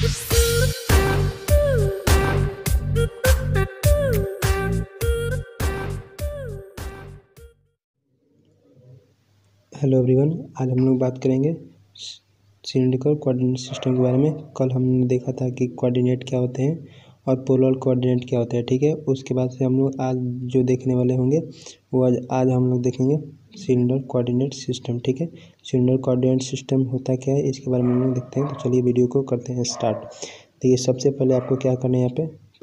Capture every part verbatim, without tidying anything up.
Hello everyone, आज हम लोग बात करेंगे सिलिंड्रिकल कोऑर्डिनेट सिस्टम के बारे में। कल हमने देखा था कि कोऑर्डिनेट क्या होते हैं और पोलर कोऑर्डिनेट क्या होता है, ठीक है। उसके बाद से हम लोग आज जो देखने वाले होंगे वो आज आज हम लोग देखेंगे सिलेंडर कोऑर्डिनेट सिस्टम, ठीक है। सिलेंडर कोऑर्डिनेट सिस्टम होता क्या है इसके बारे में हम लोग देखते हैं। तो चलिए वीडियो को करते हैं स्टार्ट। देखिए, सबसे पहले आपको क्या करना है, यहाँ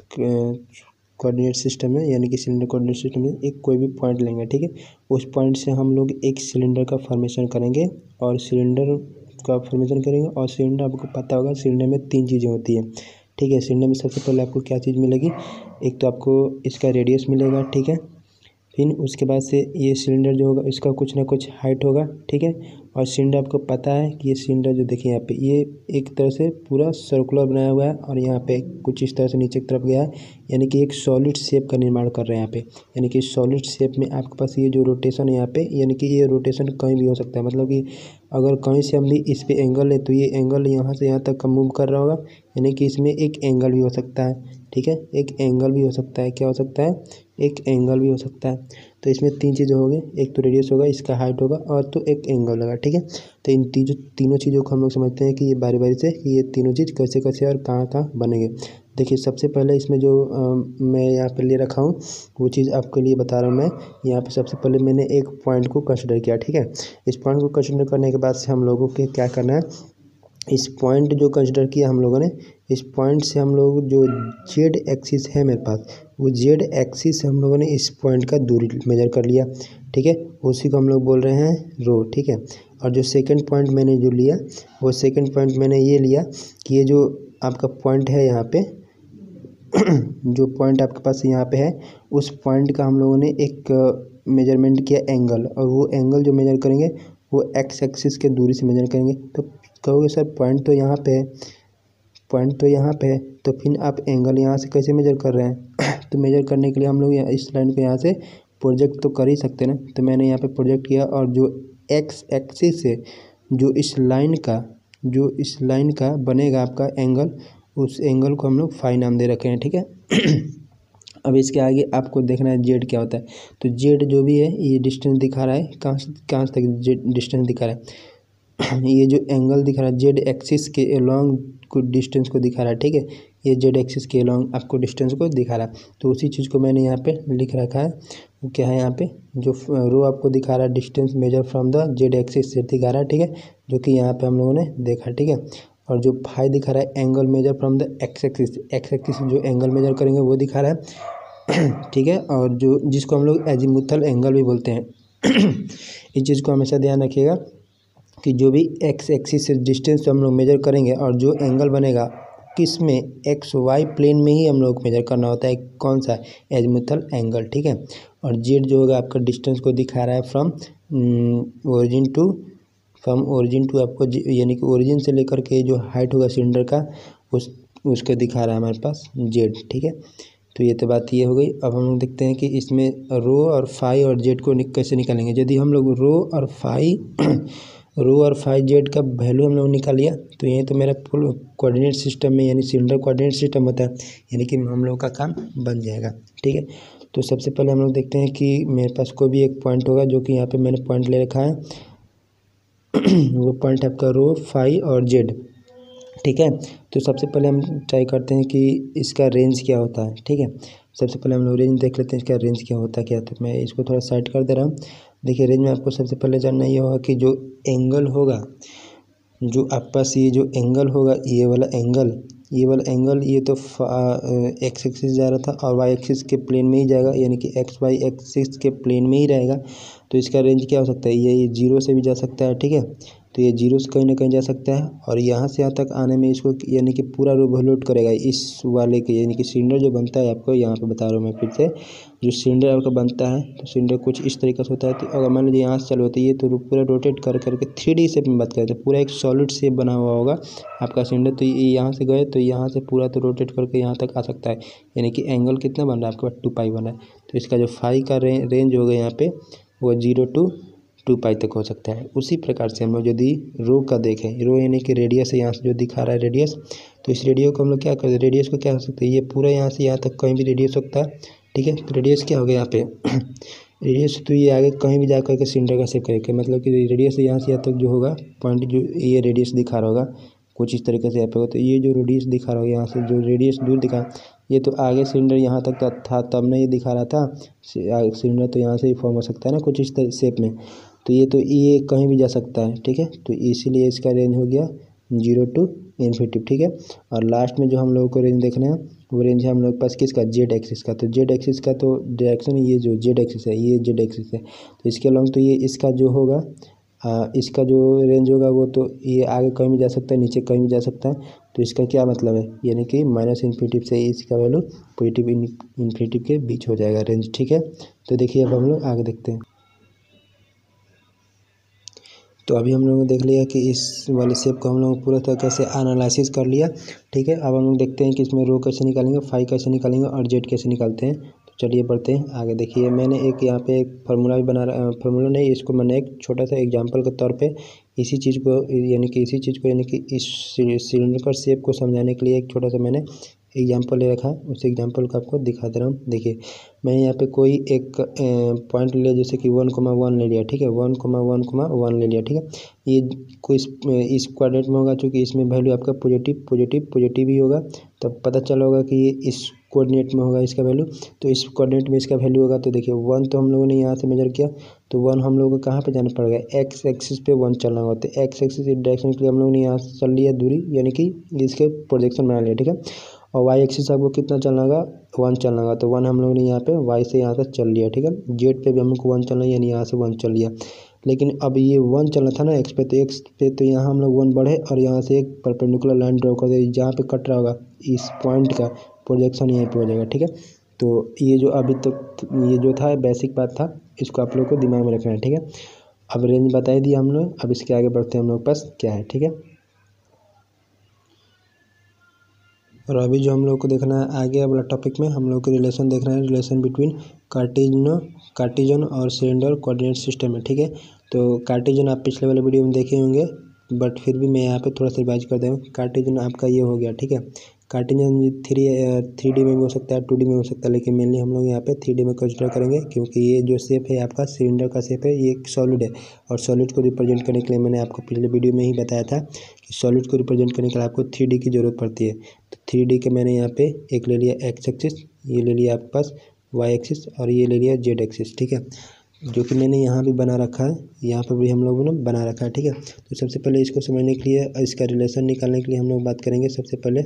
पे कोऑर्डिनेट सिस्टम है यानी कि सिलेंडर कोऑर्डिनेट सिस्टम में एक कोई भी पॉइंट लेंगे, ठीक है। उस पॉइंट से हम लोग एक सिलेंडर का फॉर्मेशन करेंगे और सिलेंडर का फॉर्मेशन करेंगे और सिलेंडर आपको पता होगा सिलेंडर में तीन चीज़ें होती हैं, ठीक है। सिलेंडर में सबसे पहले आपको क्या चीज़ मिलेगी, एक तो आपको इसका रेडियस मिलेगा, ठीक है। फिर उसके बाद से ये सिलेंडर जो होगा इसका कुछ ना कुछ हाइट होगा, ठीक है। और सिलेंडर आपको पता है कि ये सिलेंडर जो देखिए यहाँ पे ये एक तरह से पूरा सर्कुलर बनाया हुआ है और यहाँ पे कुछ इस तरह से नीचे की तरफ गया है, यानी कि एक सॉलिड शेप का निर्माण कर रहे हैं यहाँ पे। यानी कि सॉलिड शेप में आपके पास ये जो रोटेशन है यहाँ पे, यानी कि ये रोटेशन कहीं भी हो सकता है। मतलब कि अगर कहीं से हम भी इस पे एंगल ले तो ये एंगल यहाँ से यहाँ तक का मूव कर रहा होगा, यानी कि इसमें एक एंगल भी हो सकता है, ठीक है। एक एंगल भी हो सकता है, क्या हो सकता है, एक एंगल भी हो सकता है। तो इसमें तीन चीज़ें होंगी, एक तो रेडियस होगा, इसका हाइट होगा और तो एक एंगल होगा, ठीक है। तो इन तीनों तीनों चीज़ों को हम लोग समझते हैं कि ये बारी बारी से कि ये तीनों चीज़ कैसे कैसे और कहाँ कहाँ बनेंगे। देखिए, सबसे पहले इसमें जो आ, मैं यहाँ पे ले रखा हूँ वो चीज़ आपके लिए बता रहा हूँ। मैं यहाँ पे सबसे पहले मैंने एक पॉइंट को कंसिडर किया, ठीक है। इस पॉइंट को कंसिडर करने के बाद से हम लोगों को क्या करना है, इस पॉइंट जो कंसिडर किया हम लोगों ने, इस पॉइंट से हम लोग जो जेड एक्सिस है मेरे पास, वो जेड एक्सिस से हम लोगों ने इस पॉइंट का दूरी मेजर कर लिया, ठीक है। उसी को हम लोग बोल रहे हैं रो, ठीक है। और जो सेकंड पॉइंट मैंने जो लिया वो सेकंड पॉइंट मैंने ये लिया कि ये जो आपका पॉइंट है यहाँ पे जो पॉइंट आपके पास यहाँ पे है उस पॉइंट का हम लोगों ने एक मेजरमेंट किया एंगल, और वो एंगल जो मेजर करेंगे वो एक्स एक्सिस के दूरी से मेजर करेंगे। तो कहोगे सर पॉइंट तो यहाँ पे है, पॉइंट तो यहाँ पे है, तो फिर आप एंगल यहाँ से कैसे मेजर कर रहे हैं तो मेजर करने के लिए हम लोग इस लाइन को यहाँ से प्रोजेक्ट तो कर ही सकते हैं ना। तो मैंने यहाँ पे प्रोजेक्ट किया और जो एक्स एक्सिस से जो इस लाइन का जो इस लाइन का बनेगा आपका एंगल, उस एंगल को हम लोग फाई नाम दे रखे हैं, ठीक है। अब इसके आगे आपको देखना है जेड क्या होता है। तो जेड जो भी है ये डिस्टेंस दिखा रहा है, कहाँ से कहाँ तक जेड डिस्टेंस दिखा रहा है ये जो एंगल दिखा रहा है जेड एक्सिस के अलोंग को डिस्टेंस को दिखा रहा है, ठीक है। ये जेड एक्सिस के अलोंग आपको डिस्टेंस को दिखा रहा है। तो उसी चीज़ को मैंने यहाँ पे लिख रखा है। वो क्या है, यहाँ पे जो रो आपको दिखा रहा है distance measure from the Z axis से दिखा रहा है, ठीक है, जो कि यहाँ पे हम लोगों ने देखा, ठीक है। और जो फाई दिखा रहा है angle measure from the X axis, X axis जो एंगल मेजर करेंगे वो दिखा रहा है ठीक है। और जो जिसको हम लोग एजीमुथल एंगल भी बोलते हैं इस चीज़ को हमेशा ध्यान रखिएगा कि जो भी एक्स एक्सिस से डिस्टेंस हम लोग मेजर करेंगे और जो एंगल बनेगा किस में, एक्स वाई प्लेन में ही हम लोग मेजर करना होता है, कौन सा, एजीमुथल एंगल, ठीक है। और जेड जो होगा आपका डिस्टेंस को दिखा रहा है from origin to from origin to आपको यानी कि ओरिजिन से लेकर के जो हाइट होगा सिलेंडर का उस उसको दिखा रहा है हमारे पास जेड, ठीक है। तो ये तो बात ये हो गई। अब हम लोग देखते हैं कि इसमें रो और फाई और जेड को कैसे निकालेंगे। यदि हम लोग रो और फाई रो और फाई जेड का वैल्यू हम लोग निकाल लिया तो यही तो मेरा फुल कोऑर्डिनेट सिस्टम में यानी सिलेंडर कोऑर्डिनेट सिस्टम होता है, यानी कि हम लोग का काम बन जाएगा, ठीक है। तो सबसे पहले हम लोग देखते हैं कि मेरे पास कोई भी एक पॉइंट होगा, जो कि यहाँ पे मैंने पॉइंट ले रखा है वो पॉइंट आपका रो फाई और जेड, ठीक है। तो सबसे पहले हम ट्राई करते हैं कि इसका रेंज क्या होता है, ठीक है। सबसे पहले हम लोग रेंज देख लेते हैं इसका रेंज क्या होता है क्या। तो मैं इसको थोड़ा साइड कर दे रहा हूँ। देखिए, रेंज में आपको सबसे पहले जानना ये होगा कि जो एंगल होगा, जो आपके पास ये जो एंगल होगा, ये वाला एंगल ये वाला एंगल ये तो एक्स एक्सिस जा रहा था और वाई एक्सिस के प्लेन में ही जाएगा, यानी कि एक्स वाई एक्सिस के प्लेन में ही रहेगा। तो इसका रेंज क्या हो सकता है, ये ये जीरो से भी जा सकता है, ठीक है। तो ये जीरो से कहीं ना कहीं जा सकता है और यहाँ से यहाँ तक आने में इसको यानी कि पूरा ओवरलोड करेगा इस वाले के, यानी कि सिलेंडर जो बनता है आपको यहाँ पे बता रहा हूँ मैं फिर से, जो सिलेंडर आपका बनता है तो सिलेंडर कुछ इस तरीके से होता है। तो अगर मान लीजिए यहाँ से चालू होती है तो पूरा रोटेट कर करके थ्री डी शेप में बात करें तो पूरा एक सॉलिड शेप बना हुआ होगा आपका सिलेंडर। तो ये यहाँ से गए तो यहाँ से पूरा तो रोटेट करके यहाँ तक आ सकता है, यानी कि एंगल कितना बन रहा है आपके पास, टू पाई बना है। तो इसका जो फाई का रे, रेंज होगा यहाँ पे वो जीरो टू टू पाई तक हो सकता है। उसी प्रकार से हम लोग यदि रो का देखें, रो यानी कि रेडियस है, यहाँ से जो दिखा रहा है रेडियस, तो इस रेडियो को हम लोग क्या करते हैं, रेडियस को क्या हो सकता है, ये पूरा यहाँ से यहाँ तक कहीं भी रेडियस सकता है, ठीक है। तो रेडियस क्या हो गया यहाँ पे रेडियस, तो ये आगे कहीं भी जा करके सिलेंडर का शेप करेगा, मतलब कि रेडियस यहाँ से यहाँ तक जो होगा पॉइंट, जो ये रेडियस दिखा रहा होगा कुछ इस तरीके से यहाँ पे होगा। तो ये जो रेडियस दिखा रहा होगा यहाँ से, जो रेडियस दूर दिखा, ये तो आगे सिलेंडर यहाँ तक था तब ना ये दिखा रहा था, सिलेंडर तो यहाँ से ही फॉर्म हो सकता है ना कुछ इस शेप में। तो ये तो ये कहीं भी जा सकता है, ठीक है। तो इसीलिए इसका रेंज हो गया जीरो टू इन्फिनिटी, ठीक है। और लास्ट में जो हम लोगों को रेंज देखना है वो रेंज है हम लोग के पास किसका, जेड एक्सिस का। तो जेड एक्सिस का तो डायरेक्शन, ये जो जेड एक्सिस है ये जेड एक्सिस है, तो इसके अलॉन्ग तो ये इसका जो होगा आ, इसका जो रेंज होगा वो तो ये आगे कहीं भी जा सकता है, नीचे कहीं भी जा सकता है। तो इसका क्या मतलब है, यानी कि माइनस इन्फिनिटी से इसका वैल्यू पॉजिटिव इन्फिनिटी के बीच हो जाएगा रेंज, ठीक है। तो देखिए अब हम लोग आगे देखते हैं। तो अभी हम लोगों ने देख लिया कि इस वाले शेप को हम लोग पूरा तरीके से एनालिसिस कर लिया, ठीक है। अब हम लोग देखते हैं कि इसमें रो कैसे निकालेंगे, फाई कैसे निकालेंगे और जेड कैसे निकालते हैं। तो चलिए बढ़ते हैं आगे। देखिए मैंने एक यहाँ पे एक फार्मूला भी बना रहा, फार्मूला नहीं, इसको मैंने एक छोटा सा एग्जांपल के तौर पे इसी चीज़ को यानी कि इसी चीज़ को यानी कि इस सिलेंडर का शेप को समझाने के लिए एक छोटा सा मैंने एग्जाम्पल ले रखा है। उस एग्जाम्पल को आपको दिखा दे रहा हूँ। देखिए मैंने यहाँ पे कोई एक पॉइंट ले लिया, जैसे कि वन कोमा वन ले लिया, ठीक है, one comma one comma one ले लिया, ठीक है। ये कोई इस, इस क्वाड्रेंट में होगा, चूँकि इसमें वैल्यू आपका पॉजिटिव पॉजिटिव पॉजिटिव ही होगा, तब पता चला होगा कि ये इस कोऑर्डिनेट में होगा इसका वैल्यू। तो इस कोऑर्डिनेट में इसका वैल्यू होगा। तो देखिए वन तो हम लोगों ने यहाँ से मेजर किया, तो वन हम लोगों को कहाँ पे जाना पड़ेगा, एक्स एक्सिस पे वन चलना होगा। तो एक्स एक्सिस डायरेक्शन के लिए हम लोगों ने यहाँ से चल लिया दूरी, यानी कि इसके प्रोजेक्शन बना लिया, ठीक है। और वाई एक्सिस आपको कितना चलना होगा, वन चलना होगा। तो वन हम लोगों ने यहाँ पे वाई से यहाँ तक चल लिया, ठीक है। जेड पे भी हम लोग को वन चलना है, यानी यहाँ से वन चल लिया। लेकिन अब ये वन चलना था ना एक्स पे, तो एक्स पे तो यहाँ हम लोग वन बढ़े और यहाँ से एक परपेंडिकुलर लाइन ड्रॉ कर दे, जहाँ पे कट रहा होगा इस पॉइंट का प्रोजेक्शन यहीं पे हो जाएगा, ठीक है। तो ये जो अभी तक ये जो था बेसिक बात था, इसको आप लोग को दिमाग में रखना है, ठीक है। अब रेंज बता ही दिया हम लोग, अब इसके आगे बढ़ते हैं हम लोग पास क्या है, ठीक है। और अभी जो हम लोग को देखना है आगे वाला टॉपिक में, हम लोग को रिलेशन देखना है, रिलेशन बिटवीन कार्टेजन कार्टेजन और सिलेंडर कोऑर्डिनेट सिस्टम है, ठीक है। तो कार्टेजन आप पिछले वाले वीडियो में देखे होंगे, बट फिर भी मैं यहाँ पे थोड़ा सा रिवाइज कर दूँ। कार्टेजन आपका ये हो गया, ठीक है। कार्टेजन थ्री थ्री डी में भी हो सकता है, टू डी में हो सकता है, लेकिन मेनली हम लोग यहाँ पे थ्री डी में कंसिडर करेंगे, क्योंकि ये जो शेप है आपका सिलेंडर का शेप है, ये एक सॉलिड है। और सॉलिड को रिप्रेजेंट करने के लिए मैंने आपको पिछले वीडियो में ही बताया था कि सॉलिड को रिप्रेजेंट करने के लिए आपको थ्री डी की ज़रूरत पड़ती है। तो थ्री डी के मैंने यहाँ पे एक ले लिया एक्स एक्सिस, ये ले लिया आपके पास वाई एक्सिस, और ये ले लिया जेड एक्सिस, ठीक है, जो कि मैंने यहाँ भी बना रखा है, यहाँ पर भी हम लोगों ने बना रखा है, ठीक है। तो सबसे पहले इसको समझने के लिए, इसका रिलेशन निकालने के लिए हम लोग बात करेंगे सबसे पहले।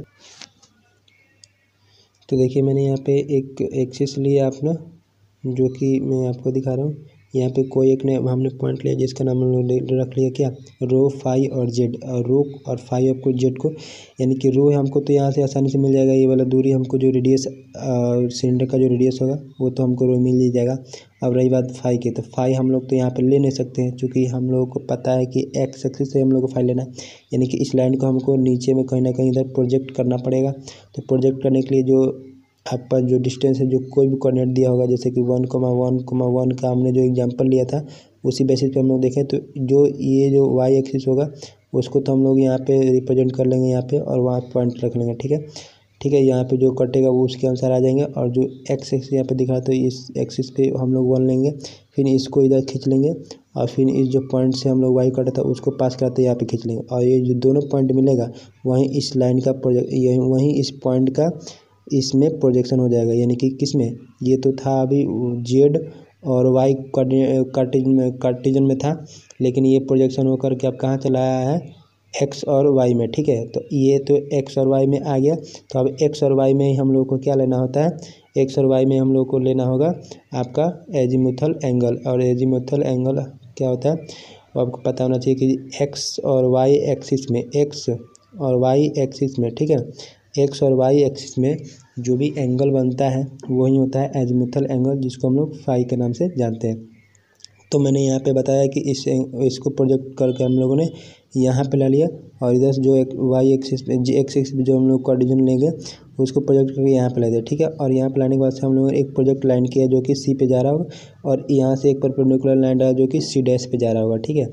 तो देखिए मैंने यहाँ पे एक एक्सिस लिया अपना, जो कि मैं आपको दिखा रहा हूँ। यहाँ पे कोई एक ने हमने पॉइंट लिया जिसका नाम हम लोग रख लिया क्या, रो फाई और जेड। और रो और फाई आपको जेड को, यानी कि रो हमको तो यहाँ से आसानी से मिल जाएगा, ये वाला दूरी हमको जो रेडियस सिलेंडर का जो रेडियस होगा वो तो हमको रो मिल ही जाएगा। अब रही बात फाई की, तो फाई हम लोग तो यहाँ पे ले नहीं सकते हैं, क्योंकि हम लोगों को पता है कि एक्स एक्सिस से हम लोग को फाई लेना है, यानी कि इस लाइन को हमको नीचे में कहीं ना कहीं इधर प्रोजेक्ट करना पड़ेगा। तो प्रोजेक्ट करने के लिए जो आपका जो डिस्टेंस है, जो कोई भी कोऑर्डिनेट दिया होगा, जैसे कि one comma one comma one का हमने जो एग्जांपल लिया था, उसी बेसिस पे हम लोग देखें तो जो ये जो वाई एक्सिस होगा उसको तो हम लोग यहाँ पे रिप्रेजेंट कर लेंगे यहाँ पे, और वहाँ पॉइंट रख लेंगे, ठीक है। ठीक है, यहाँ पे जो कटेगा वो उसके अनुसार आ जाएंगे। और जो एक्स एक्सिस यहाँ पे दिख रहा है, तो इस एक्सिस पे हम लोग वन लेंगे, फिर इसको इधर खींच लेंगे, और फिर इस जो पॉइंट से हम लोग वाई कटा था उसको पास कराते यहाँ पे खींच लेंगे। और ये जो दोनों पॉइंट मिलेगा वहीं इस लाइन का प्रोजेक्ट, यही वहीं इस पॉइंट का इसमें प्रोजेक्शन हो जाएगा, यानी कि किस में, ये तो था अभी जेड और वाई कार्टेजन में कार्टेजन में था, लेकिन ये प्रोजेक्शन होकर के अब कहाँ चला आया है, एक्स और वाई में, ठीक है। तो ये तो एक्स और वाई में आ गया। तो अब एक्स और वाई में ही हम लोग को क्या लेना होता है, एक्स और वाई में हम लोग को लेना होगा आपका एजीमुथल एंगल। और एजीमुथल एंगल क्या होता है वो आपको पता होना चाहिए कि एक्स और वाई एक्सिस में, एक्स और वाई एक्सिस में, ठीक है, एक्स और वाई एक्सिस में जो भी एंगल बनता है वही होता है एजीमुथल एंगल, जिसको हम लोग फाई के नाम से जानते हैं। तो मैंने यहाँ पे बताया कि इस इसको प्रोजेक्ट करके हम लोगों ने यहाँ पे ला लिया, और इधर जो एक वाई एक्सिस पे जी एक्स एक्सिस पे जो हम लोग कोऑर्डिनेट लेंगे उसको प्रोजेक्ट करके यहाँ पे ला दिया, ठीक है। और यहाँ पे लाने के बाद से हम लोगों ने एक प्रोजेक्ट लाइन किया जो कि सी पे जा रहा होगा, और यहाँ से एक परपेंडिकुलर लाइन रहा जो कि सी डैश पे जा रहा होगा, ठीक है।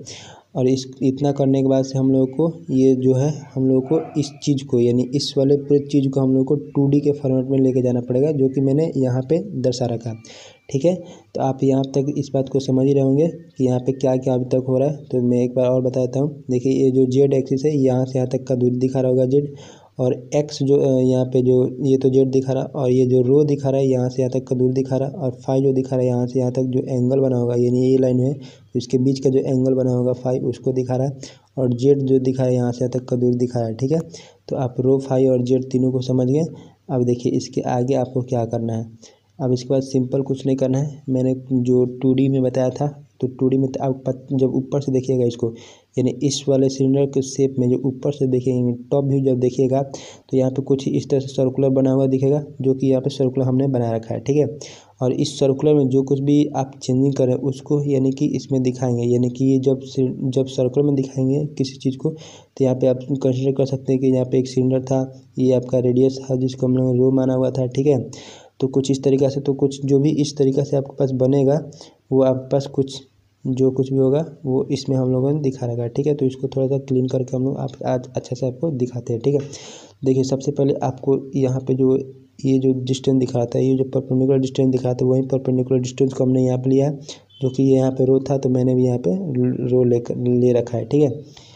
और इस इतना करने के बाद से हम लोगों को ये जो है हम लोगों को इस चीज़ को यानी इस वाले पूरे चीज़ को हम लोग को टू डी के फॉर्मेट में लेके जाना पड़ेगा, जो कि मैंने यहाँ पे दर्शा रखा। ठीक है, तो आप यहाँ तक इस बात को समझ ही रहे होंगे कि यहाँ पे क्या क्या अभी तक हो रहा है। तो मैं एक बार और बता देता हूँ। देखिए ये जो जेड एक्सिस है, यहाँ से यहाँ तक का दूरी दिखा रहा होगा जेड, और एक्स जो यहाँ पे जो ये तो जेड दिखा रहा, और ये जो रो दिखा रहा है यहाँ से यहाँ तक का दूरी दिखा रहा, और फाई जो दिखा रहा है यहाँ से यहाँ तक जो एंगल बना होगा यानी ये लाइन है, तो इसके बीच का जो एंगल बना होगा फाई उसको दिखा रहा है, और जेड जो दिखा है यहाँ से यहाँ तक का दूरी दिखा रहा है। ठीक है, तो आप रो फाई और जेड तीनों को समझ गए। अब देखिए इसके आगे आपको क्या करना है। अब इसके बाद सिंपल कुछ नहीं करना है। मैंने जो टू डी में बताया था, तो टू डी में आप जब ऊपर से देखिएगा इसको, यानी इस वाले सिलेंडर के शेप में जो ऊपर से देखेंगे टॉप व्यू जब देखिएगा, तो यहाँ पे कुछ इस तरह से सर्कुलर बना हुआ दिखेगा, जो कि यहाँ पे सर्कुलर हमने बना रखा है। ठीक है, और इस सर्कुलर में जो कुछ भी आप चेंजिंग करें उसको यानी कि इसमें दिखाएंगे, यानी कि ये जब जब सर्कुलर में दिखाएंगे किसी चीज़ को, तो यहाँ पे आप कंसिडर कर सकते हैं कि यहाँ पे एक सिलेंडर था, ये आपका रेडियस था जिसको हम लोग रो माना हुआ था। ठीक है, तो कुछ इस तरीक़ा से, तो कुछ जो भी इस तरीक़ा से आपके पास बनेगा वो आपके पास कुछ जो कुछ भी होगा वो इसमें हम लोगों ने दिखा रखा है। ठीक है, तो इसको थोड़ा सा क्लीन करके हम लोग आप आज अच्छा से आपको दिखाते हैं। ठीक है, देखिए सबसे पहले आपको यहाँ पे जो ये जो डिस्टेंस दिखा था, ये जो परपेंडिकुलर डिस्टेंस दिखा था, वही परपेंडिकुलर डिस्टेंस को हमने यहाँ पे लिया है, जो कि यहाँ पे रो था, तो मैंने भी यहाँ पे रो ले ले रखा है। ठीक है,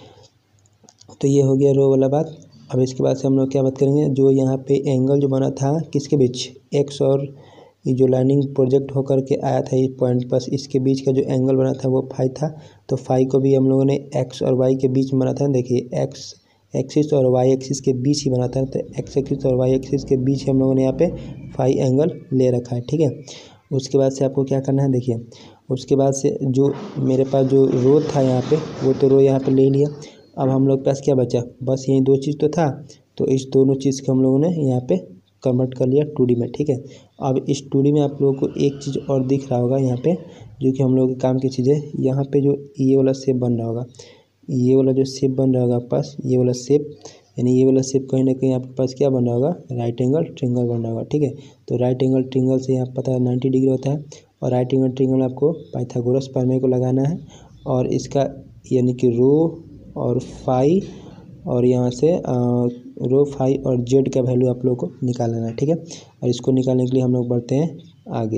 तो ये हो गया रो वाला बात। अब इसके बाद से हम लोग क्या बात करेंगे, जो यहाँ पे एंगल जो बना था किसके बीच, एक्स और ये जो लाइनिंग प्रोजेक्ट होकर के आया था ये पॉइंट, बस इसके बीच का जो एंगल बना था वो फाई था। तो फाई को भी हम लोगों ने एक्स और वाई के बीच में बना था। देखिए एक्स एक्सिस और वाई एक्सिस के बीच ही बना था, तो एक्स एक्सिस और वाई एक्सिस के बीच हम लोगों ने यहाँ पे फाई एंगल ले रखा है। ठीक है, उसके बाद से आपको क्या करना है, देखिए उसके बाद से जो मेरे पास जो रो था यहाँ पे, वो तो रो यहाँ पे ले लिया। अब हम लोग के पास क्या बचा, बस यही दो चीज़ तो था, तो इस दोनों चीज़ को हम लोगों ने यहाँ पे कन्वर्ट कर लिया टू डी में। ठीक है, अब इस टू डी में आप लोगों को एक चीज़ और दिख रहा होगा यहाँ पे, जो कि हम लोगों के काम की चीज़ है। यहाँ पे जो ये वाला शेप बन रहा होगा, ये वाला जो शेप बन रहा होगा आपके पास, ये वाला शेप, यानी ये वाला शेप कहीं ना कहीं आपके पास क्या बन रहा होगा, राइट एंगल ट्रिंगल बन रहा होगा। ठीक है, तो राइट एंगल ट्रिंगल से यहाँ पता है नाइन्टी डिग्री होता है, और राइट एंगल ट्रिंगल आपको पाइथागोरस प्रमेय को लगाना है, और इसका यानी कि रो और फाई और यहाँ से आ, रो फाई और जेड का वैल्यू आप लोगों को निकालना है। ठीक है, और इसको निकालने के लिए हम लोग बढ़ते हैं आगे।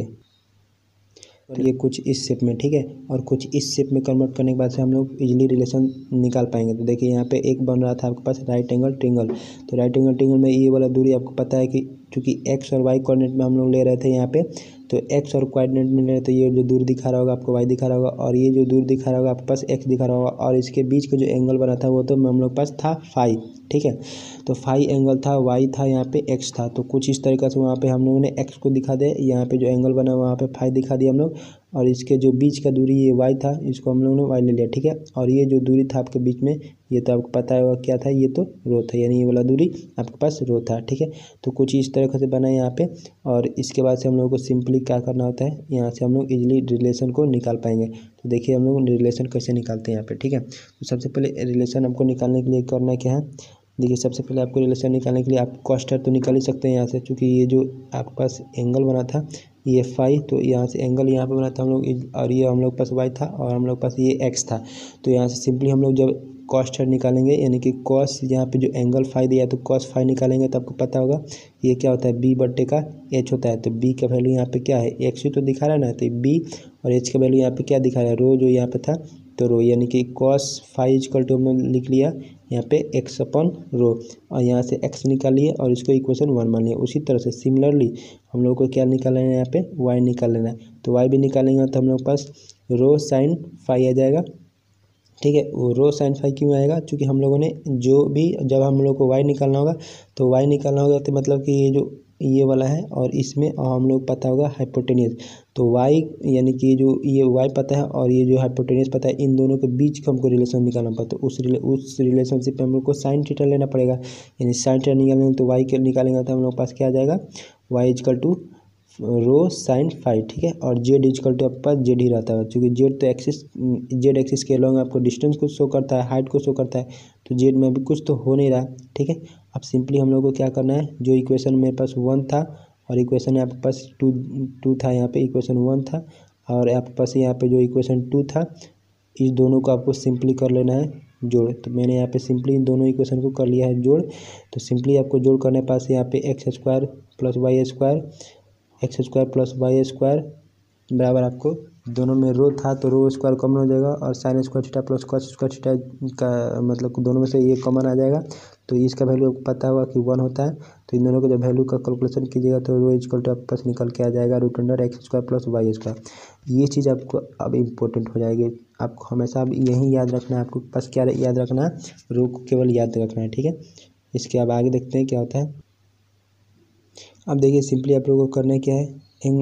तो ये कुछ इस शेप में, ठीक है, और कुछ इस शेप में कन्वर्ट करने के बाद से हम लोग इजीली रिलेशन निकाल पाएंगे। तो देखिए यहाँ पे एक बन रहा था आपके पास राइट एंगल ट्रिंगल, तो राइट एंगल ट्रिंगल में ये वाला दूरी आपको पता है कि चूँकि एक्स और वाई कोऑर्डिनेट में हम लोग ले रहे थे यहाँ पे, तो एक्स और कोऑर्डिनेट में ले रहे थे, ये जो दूर दिखा रहा होगा आपको वाई दिखा रहा होगा, और ये जो दूर दिखा रहा होगा आपके पास एक्स दिखा रहा होगा, और इसके बीच का जो एंगल बना था वो तो हम लोग पास था फाई। ठीक है, तो फाई एंगल था, वाई था, यहाँ पे एक्स था, तो कुछ इस तरीके से वहाँ पे हम लोगों ने एक्स को दिखा दिया, यहाँ पे जो एंगल बना वहाँ पे फाई दिखा दिया हम लोग, और इसके जो बीच का दूरी ये वाई था, इसको हम लोगों ने वाई ले लिया। ठीक है, और ये जो दूरी था आपके बीच में, ये तो आपको पता होगा क्या था, ये तो रो था, यानी ये वाला दूरी आपके पास रो था। ठीक है, तो कुछ इस तरह से बना है यहाँ पे, और इसके बाद से हम लोगों को सिंपली क्या करना होता है, यहाँ से हम लोग इजीली रिलेशन को निकाल पाएंगे। तो देखिए हम लोग रिलेशन कैसे निकालते हैं यहाँ पे। ठीक है, तो सबसे पहले रिलेशन हमको निकालने के लिए करना क्या है, देखिए सबसे पहले आपको रिलेशन निकालने के लिए आप कॉस्टर तो निकाल ही सकते हैं यहाँ से, क्योंकि ये जो आपके पास एंगल बना था ये फाई, तो यहाँ से एंगल यहाँ पे बना था हम लोग, और ये हम लोग पास वाई था, और हम लोग पास ये एक्स था। तो यहाँ से सिंपली हम लोग जब कॉस्टर निकालेंगे, यानी कि कॉस यहाँ पे जो एंगल फाई दिया है तो कॉस फाई निकालेंगे, तो आपको पता होगा ये क्या होता है, बी बट्टे का एच होता है। तो बी का वैल्यू यहाँ पे क्या है, एक्स ही तो दिखा रहा है ना, तो बी, और एच का वैल्यू यहाँ पे क्या दिखा रहा है, रो जो यहाँ पे था, तो रो, यानी कि कॉस फाई इक्वल टू हमने लिख लिया यहाँ पे एक्स अपॉन रो, और यहाँ से एक्स निकाल लिए और इसको इक्वेशन वन मान लिया। उसी तरह से सिमिलरली हम लोग को क्या निकालना है, यहाँ पे वाई निकाल लेना है। तो वाई भी निकालेंगे तो हम लोग पास रो साइन फाई आ जाएगा। ठीक है, वो रो साइन फाई क्यों आएगा, क्योंकि हम लोगों ने जो भी जब हम लोग को वाई निकालना होगा, तो वाई निकालना होगा तो मतलब कि ये जो ये वाला है, और इसमें और हम लोग पता होगा हाइपोटेनियस, तो वाई यानी कि जो ये वाई पता है और ये जो हाइपोटेनियस पता है, इन दोनों के बीच का हमको रिलेशन निकालना पड़ता है। उस रिले, उस रिलेशनशिप में हम लोग को साइन थीटा लेना पड़ेगा, यानी साइन थीटा निकालेंगे तो वाई के निकालेंगे तो हम लोग पास क्या आ जाएगा, Y equal to rho sine phi. ठीक है, और जेड इजकल टू आपके पास जेड ही रहता है, क्योंकि जेड तो एक्सिस जेड एक्सिस के अलॉन्ग आपको डिस्टेंस को शो करता है, हाइट को शो करता है, तो जेड में अभी कुछ तो हो नहीं रहा। ठीक है, अब सिंपली हम लोग को क्या करना है, जो इक्वेशन मेरे पास वन था और इक्वेशन आपके पास टू टू था, यहाँ पे इक्वेशन वन था, और आपके पास यहाँ पे जो इक्वेशन टू था इस दोनों को आपको सिंपली कर लेना है जोड़। तो मैंने यहाँ पे सिंपली इन दोनों इक्वेशन को कर लिया है जोड़। तो सिंपली आपको जोड़ करने पास यहाँ पे X square plus Y square X square plus Y square बराबर आपको दोनों में रो था तो रो स्क्वायर कॉमन हो जाएगा और sine square theta plus cos square theta का मतलब दोनों में से ये कॉमन आ जाएगा। तो इसका वैल्यू पता होगा कि वन होता है। तो इन दोनों को जब वैल्यू का कैलकुलेशन कीजिएगा तो रो इक्वल टू आपके पास निकल के आ जाएगा root under x square plus Y square. ये चीज़ आपको अब इम्पोर्टेंट हो जाएगी। आपको हमेशा अब यही याद रखना है, आपको पास क्या याद रखना है, रो को केवल याद रखना है, ठीक है। इसके अब आगे देखते हैं क्या होता है। अब देखिए सिंपली आप लोगों को करना क्या है,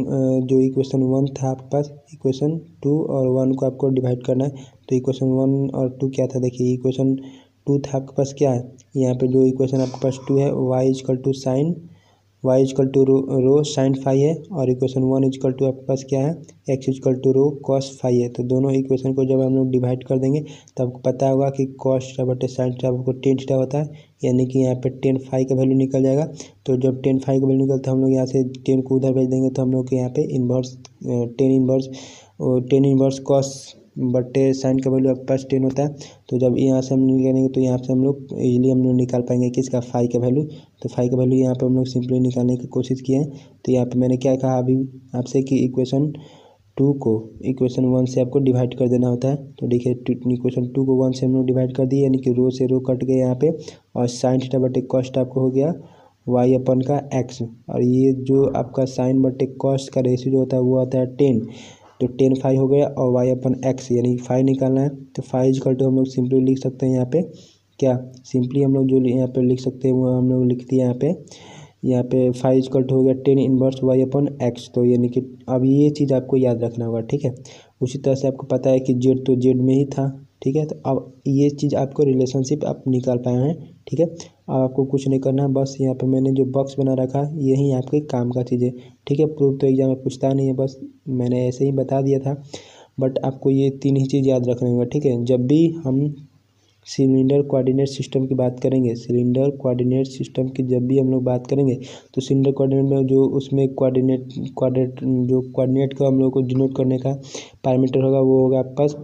जो इक्वेशन वन था आपके पास इक्वेशन टू और वन को आपको डिवाइड करना है। तो इक्वेशन वन और टू क्या था, देखिए इक्वेशन टू था आपके पास क्या है, यहाँ पे जो इक्वेशन आपके पास टू है Y equal to sine Y equal to rho rho sine phi है और इक्वेशन वन इजकल टू आपके पास क्या है X equal to rho cos phi है। तो दोनों इक्वेशन को जब हम लोग डिवाइड कर देंगे तो आपको पता होगा कि कॉस थीटा बटे साइन थीटा आपको टेन थीटा होता है, यानी कि यहाँ पे टेन फाई का वैल्यू निकल जाएगा। तो जब टेन फाई का वैल्यू निकलता है हम लोग यहाँ से टेन को उधर भेज देंगे तो हम लोग के यहाँ पे inverse tan inverse tan inverse cos बटे साइन का वैल्यू आपके पास टेन होता है। तो जब यहाँ से हम निकालेंगे तो यहाँ से हम लोग इजीली हम लोग निकाल पाएंगे किसका फाई का वैल्यू। तो फाई का वैल्यू यहाँ पे हम लोग सिंपली निकालने की कोशिश किए हैं। तो यहाँ पे मैंने क्या कहा अभी आपसे कि इक्वेशन टू को इक्वेशन वन से आपको डिवाइड कर देना होता है। तो देखिए इक्वेशन टू को वन से हम लोग डिवाइड कर दिए, यानी कि रो से रो कट गए यहाँ पे और साइन थीटा बटे कॉस आपको हो गया वाई अपन का एक्स, और ये जो आपका साइन बटे कॉस का रेशियो जो होता है वो आता है टेन। तो टेन फाइव हो गया और वाई अपन एक्स यानी फाइव निकालना है। तो फाइव इजकल टू हम लोग सिंपली लिख सकते हैं यहाँ पे क्या, सिंपली हम लोग जो यहाँ पे लिख सकते हैं वो हम लोग लिख दिए यहाँ पे यहाँ पे फाइव इजकल टू हो गया tan inverse y upon x. तो यानी कि अब ये चीज़ आपको याद रखना होगा, ठीक है। उसी तरह से आपको पता है कि जेड तो जेड में ही था, ठीक है। तो अब ये चीज़ आपको रिलेशनशिप आप निकाल पाए हैं, ठीक है। अब आपको कुछ नहीं करना, बस यहाँ पे मैंने जो बॉक्स बना रखा यही आपके काम का चीज़ है, ठीक है। प्रूफ तो एग्जाम में पूछता नहीं है, बस मैंने ऐसे ही बता दिया था। बट आपको ये तीन ही चीज़ याद रखना होगा, ठीक है। जब भी हम सिलेंडर कोऑर्डिनेट सिस्टम की बात करेंगे सिलेंडर कोऑर्डिनेट सिस्टम की जब भी हम लोग बात करेंगे तो सिलेंडर कोऑर्डिनेट में जो उसमें कोऑर्डिनेट कोऑर्डिनेट जो कोऑर्डिनेट को हम लोग को डिनोट करने का पैरामीटर होगा वो होगा आपके पास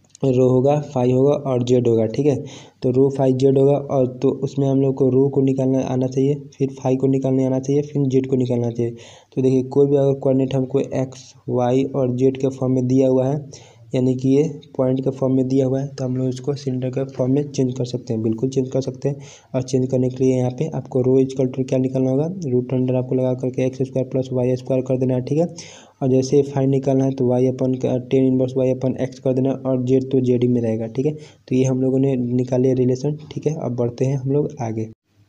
रो होगा, फाई होगा और जेड होगा, ठीक है। तो रो फाई जेड होगा और तो उसमें हम लोग को रो को निकालना आना चाहिए, फिर फाई को निकालने आना चाहिए, फिर जेड को निकालना चाहिए। तो देखिए कोई भी अगर कोऑर्डिनेट हमको एक्स वाई और जेड के फॉर्म में दिया हुआ है, यानी कि ये पॉइंट के फॉर्म में दिया हुआ है, तो हम लोग इसको सिलेंडर के फॉर्म में चेंज कर सकते हैं, बिल्कुल चेंज कर सकते हैं। और चेंज करने के लिए यहाँ पे आपको रो इजकल टू क्या निकालना होगा, रूट अंडर आपको लगा करके x square plus Y square कर देना है, ठीक है। और जैसे फाइन निकालना है तो वाई अपन का tan inverse y upon x कर देना और जेड तो जेड ही में रहेगा, ठीक है। तो ये हम लोगों ने निकाले रिलेशन, ठीक है। अब बढ़ते हैं हम लोग आगे।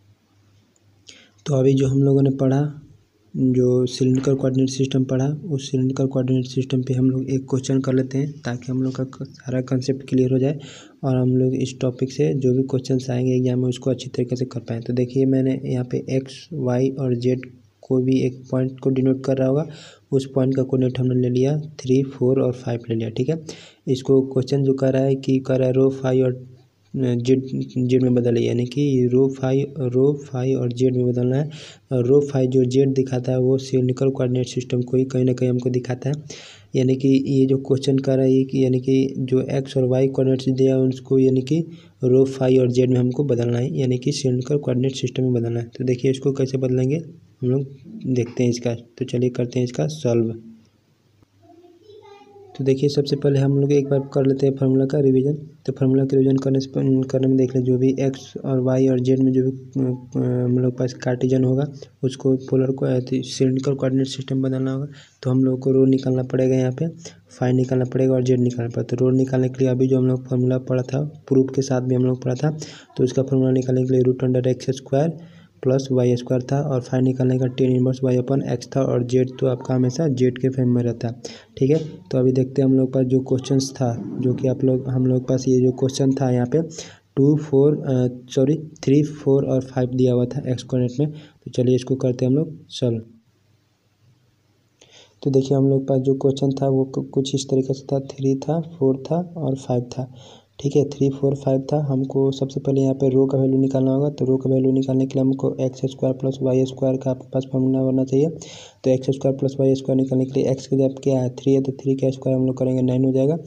तो अभी जो हम लोगों ने पढ़ा जो सिलिंड्रिकल कोऑर्डिनेट सिस्टम पढ़ा उस सिलिंड्रिकल कोऑर्डिनेट सिस्टम पे हम लोग एक क्वेश्चन कर लेते हैं ताकि हम लोग का सारा कंसेप्ट क्लियर हो जाए और हम लोग इस टॉपिक से जो भी क्वेश्चंस आएंगे एग्जाम में उसको अच्छी तरीके से कर पाएँ। तो देखिए मैंने यहाँ पे एक्स वाई और जेड कोई भी एक पॉइंट को डिनोट कर रहा होगा, उस पॉइंट का कोऑर्डिनेट हमने ले लिया थ्री फोर और फाइव ले लिया, ठीक है। इसको क्वेश्चन जो कर रहा है कि कर रहा है रो फाइव और जेड जेड में बदले, यानी कि रो फाइव रो फाइव और जेड में बदलना है। और रो फाइव जो जेड दिखाता है वो सिलिंड्रिकल कोऑर्डिनेट सिस्टम को ही कहीं ना कहीं हमको दिखाता है, यानी कि ये जो क्वेश्चन कर रहा है कि यानी कि जो एक्स और वाई कोऑर्डिनेट्स दिया है उसको यानी कि रो फाइव और जेड में हमको बदलना है, यानी कि सिलिंड्रिकल कोऑर्डिनेट सिस्टम में बदलना है। तो देखिए इसको कैसे बदलेंगे हम लोग देखते हैं इसका। तो चलिए करते हैं इसका सॉल्व। तो देखिए सबसे पहले हम लोग एक बार कर लेते हैं फार्मूला का रिवीजन। तो फार्मूला का रिवीजन करने से करने में देख लें जो भी एक्स और वाई और जेड में जो भी हम लोग पास कार्टेजन होगा उसको पोलर को सिलिंड्रिकल कोऑर्डिनेट सिस्टम बनाना होगा। तो हम लोग को रो निकालना पड़ेगा, यहाँ पे फाइव निकालना पड़ेगा और जेड निकालना पड़ेगा। तो रो निकालने के लिए अभी जो हम लोग फार्मूला पढ़ा था प्रूफ के साथ भी हम लोग पढ़ा था, तो उसका फार्मूला निकालने के लिए root under x square plus Y square था और फाइव निकालने का tan inverse y upon x था और जेड तो आपका हमेशा जेड के फॉर्म में रहता है, ठीक है। तो अभी देखते हैं हम लोग पास जो क्वेश्चंस था जो कि आप लोग हम लोग पास ये जो क्वेश्चन था यहाँ पे two four sorry three four और फाइव दिया हुआ था एक्स कोऑर्डिनेट में। तो चलिए इसको करते हैं हम लोग सॉल्व। तो देखिए हम लोग पास जो क्वेश्चन था वो कुछ इस तरीके से था, थ्री था फोर था और फाइव था, ठीक है। थ्री फोर फाइव था। हमको सबसे पहले यहाँ पे रो का वैल्यू निकालना होगा। तो रो का वैल्यू निकालने के लिए हमको x square plus Y square का आपके पास फॉर्मूला होना चाहिए। तो x square plus Y square निकालने के लिए एक्स का जब क्या है थ्री है तो थ्री का स्क्वायर हम लोग करेंगे नाइन हो जाएगा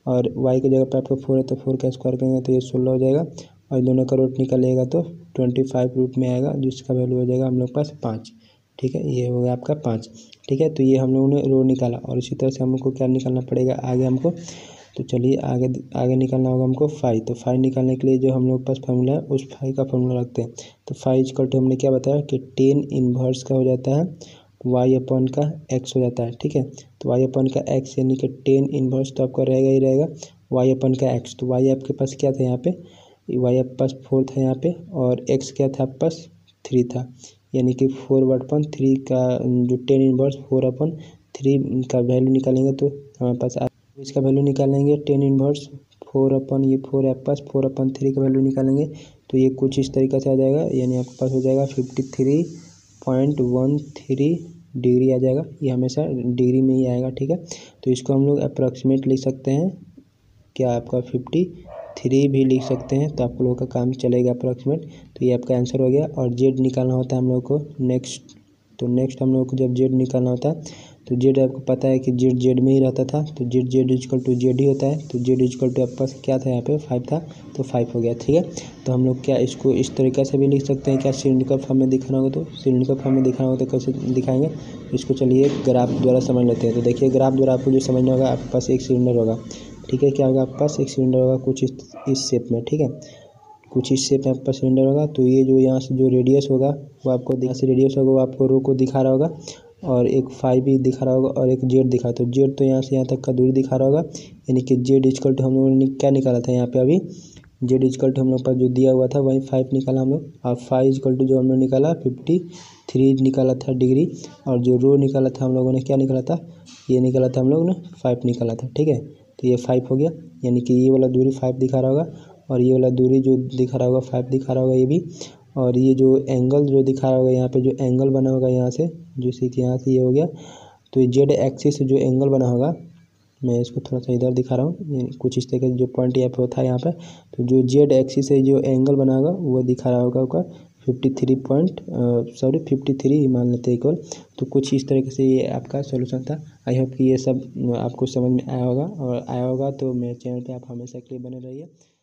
और वाई की जगह पे आपको फोर है तो फोर का स्क्वायर करेंगे तो ये सोलह हो जाएगा, और दोनों का रूट निकालिएगा तो ट्वेंटी फाइव रूट में आएगा, जिसका वैल्यू हो जाएगा हम लोग के पास पाँच। ठीक है, ये हो गया आपका पाँच। ठीक है, तो ये हम लोगों ने रो निकाला, और इसी तरह से हम लोग को क्या निकालना पड़ेगा आगे हमको, तो चलिए आगे आगे निकालना होगा हमको फाइव। तो फाइव निकालने के लिए जो हम लोग के पास फार्मूला है उस फाइव का फार्मूला रखते हैं। तो फाइव इक्वल टू हमने क्या बताया कि टेन इनवर्स का हो जाता है वाई अपन का एक्स हो जाता है। ठीक है, तो वाई अपन का एक्स यानी कि टेन इनवर्स तो आपका रहेगा ही रहेगा वाई अपन का एक्स। तो वाई आपके पास क्या था यहाँ पे, वाई आपके पास फोर था यहाँ पे, और एक्स क्या था आपके पास थ्री था, यानी कि फोर अपन थ्री का जो tan inverse four upon three का वैल्यू निकालेंगे तो हमारे पास इसका वैल्यू निकालेंगे टेन इनवर्स फोर अपन ये फोर है आपके पास, फोर अपन थ्री का वैल्यू निकालेंगे तो ये कुछ इस तरीके से आ जाएगा, यानी आपके पास हो जाएगा fifty three point one three degree आ जाएगा। ये हमेशा डिग्री में ही आएगा। ठीक है, तो इसको हम लोग अप्रॉक्सीमेट लिख सकते हैं, क्या आपका फिफ्टी थ्री भी लिख सकते हैं, तो आप लोगों का काम चलेगा अप्रॉक्सीमेट। तो ये आपका आंसर हो गया। और जेड निकालना होता है हम लोग को नेक्स्ट, तो नेक्स्ट हम लोग को जब जेड निकालना होता है तो जेड आपको पता है कि जेड जेड में ही रहता था, तो z z is equal to z ही होता है। तो जेड इजकल टू आपके पास क्या था यहाँ पे फाइव था, तो फाइव हो गया। ठीक है, तो हम लोग क्या इसको इस तरीके से भी लिख सकते हैं, क्या सिलिंड्रिकल फॉर्म में दिखाना होगा तो सिलिंड्रिकल फॉर्म में दिखाना होगा तो कैसे दिखाएंगे, इसको चलिए ग्राफ द्वारा समझ लेते हैं। तो देखिए ग्राफ द्वारा आपको जो समझना होगा, आपके पास एक सिलेंडर होगा। ठीक है, क्या होगा आपके पास एक सिलेंडर होगा कुछ इस इस शेप में। ठीक है, कुछ इस शेप में आपका सिलेंडर होगा। तो ये जो यहाँ से जो रेडियस होगा वो आपको यहाँ से रेडियस होगा वो आपको रो को दिखा रहा होगा, और एक फाइव भी दिखा रहा होगा, और एक जेड दिखा, तो जेड तो यहाँ से यहाँ तक का दूरी दिखा रहा होगा, यानी कि जेड इजकल टू हम लोगों ने क्या निकाला था यहाँ पे अभी, जेड इजकल टू हम लोग पर जो दिया हुआ था वही फाइव निकाला हम लोग, और फाइव इजकल टू जो हम लोग निकाला फिफ्टी थ्री निकाला था डिग्री, और जो रो निकाला था हम लोगों ने क्या निकाला था, ये निकाला था हम लोग ने फाइव निकाला था। ठीक है, तो ये फाइव हो गया, यानी कि ये वाला दूरी फाइव दिखा रहा होगा, और ये वाला दूरी जो दिखा रहा होगा फाइव दिखा रहा होगा ये भी, और ये जो एंगल जो दिखा रहा होगा यहाँ पे जो एंगल बना होगा यहाँ से, जैसे कि यहाँ से ये हो गया, तो ये जेड एक्सिस से जो एंगल बना होगा, मैं इसको थोड़ा सा इधर दिखा रहा हूँ, कुछ इस तरीके से जो पॉइंट यहाँ पे होता है यहाँ पे, तो जो जेड एक्सिस से जो एंगल बना होगा वो दिखा रहा होगा आपका fifty three point sorry fifty three मान लेते हैं इक्वल। तो कुछ इस तरीके से ये आपका सोल्यूशन था। आई होप कि ये सब आपको समझ में आया होगा, और आया होगा तो मेरे चैनल पे आप हमेशा के लिए बने रहिए।